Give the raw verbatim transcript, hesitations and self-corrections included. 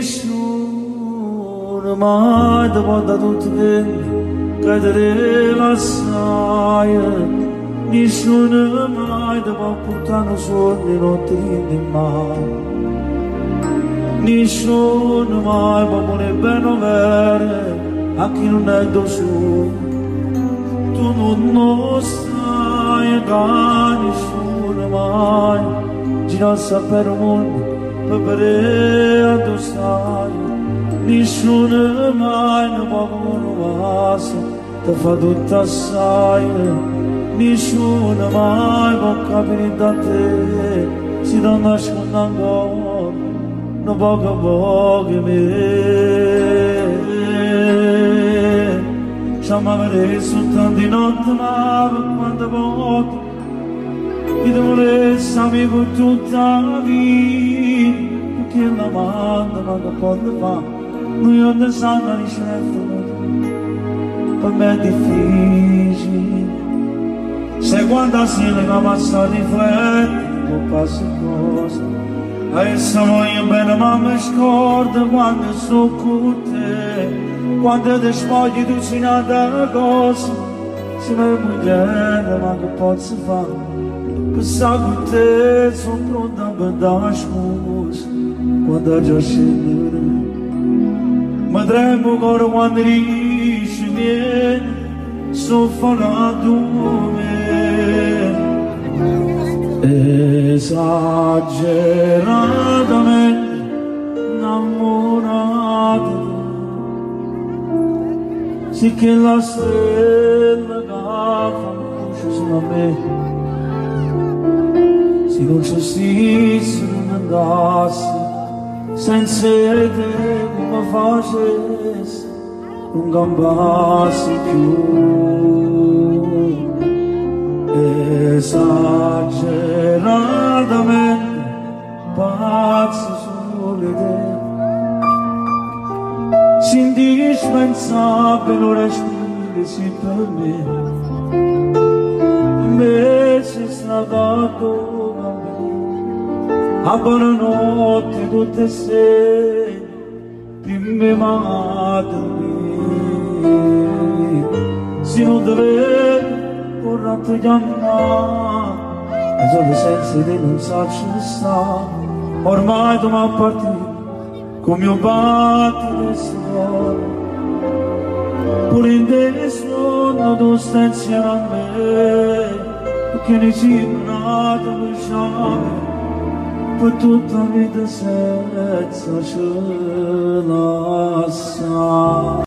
Nessuno mai ti può da tutti che ti deve assai, nessuno mai ti può portare un sogno non ti rende mai, nessuno mai può volere bene avere a chi non è tuo suo, tu non lo sai che nessuno mai gira a sapere il mondo per vedere a tu sai. Nessuno mai non può conoscere, ti fa tutto assai. Nessuno mai può capire da te, si ti nasconde ancora, non poco poco me. Siamo vedere soltanto di notte, ma per quante volte mi dovresti amico tutta la vita, perché la manda ma che può fare. Noi non ne sanno di certo, per me è difficile. Se quando si lega passa di fretta, non passa cosa. E se voglio bene ma mi scordo quando sto con te. Quando ti spogli tu sei nata cosa. Se mi muoio ma che posso fare? Per stare con te sono pronta per dare scusa. Quando già scendere ma tremo ancora quando riesci vieni, sto fanato me. Esageratamente innamorato, sì che la stella che fa luce su me, se non ci stessi non andassi, senza te come facessi, non gambassi più. Esageratamente pazzo sulle idee, si indispensabile lo respiri sì per me, invece è stato a buonanotte tutte e sei, prima madre, se non deve vorrà chiamare, e solo senza di non sarci sta, ormai tu mi partito, come io battito e suono, pure in te suono tu stai insieme a me, perché ne si nato per sciame, per tutta la vita senza ce la sa.